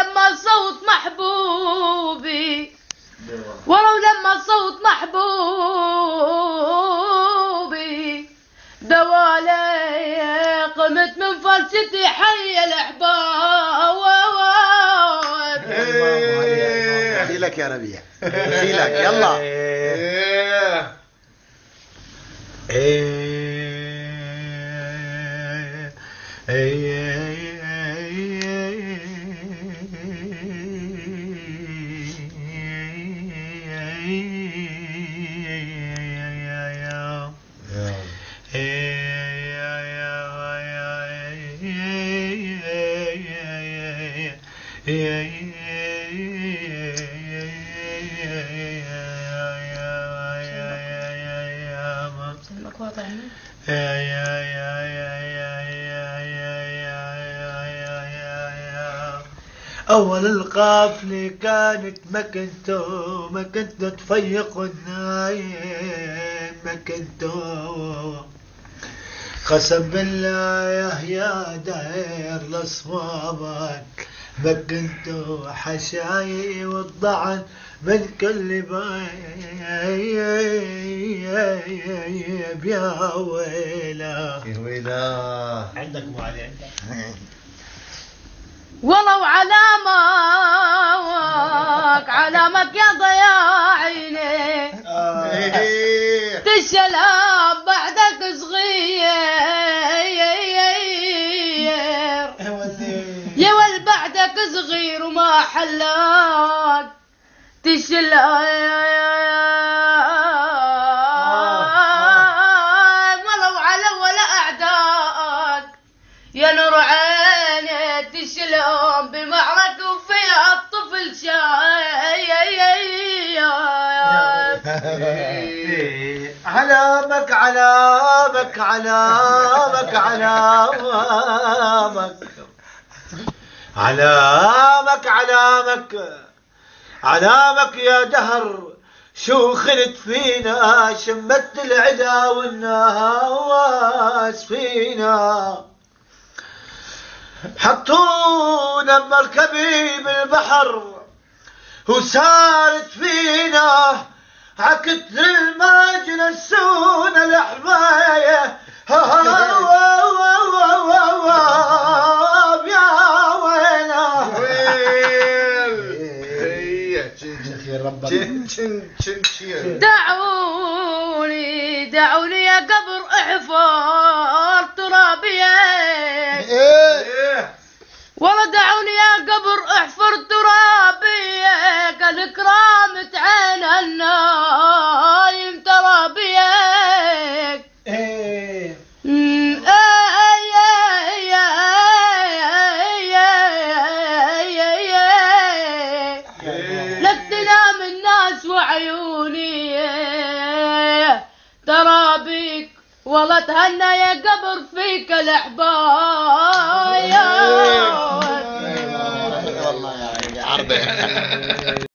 لما صوت محبوبي ولو لما صوت محبوبي دوالي قمت من فرشتي حي الأحباب. لك يا ربيع لك يلا. أول القافلة كانت ما كنتو تفيقوا النايم، ما كنتو قسم بالله يا داير لصوابك، ما كنتو حشاي والضعن من كل بيب يا ويلا يا ويلا. عندك مو علي عندك ولو علامك يا ضياع عيني تشلب بعدك صغير يا ول بعدك صغير وما حلاك تشلب ولو على ولا أعداك يا نور عيني تشلون بمعرك وفيها الطفل شايب. علامك علامك علامك علامك علامك علامك يا دهر شو خلت فينا، شمت العدا والناس فينا، حطونا بمركبي بالبحر وسارت فينا عكتر الماء جلسونا الحماية يا ويلا. دعوني يا قبر احفر ترابيك، والله دعوني يا قبر احفر ترابيك، الكرامة عين النايم ترابيك. لك تنام الناس وعيوني ترابيك، والله تهنى يا قبر فيك الأحباب. والله يا عربي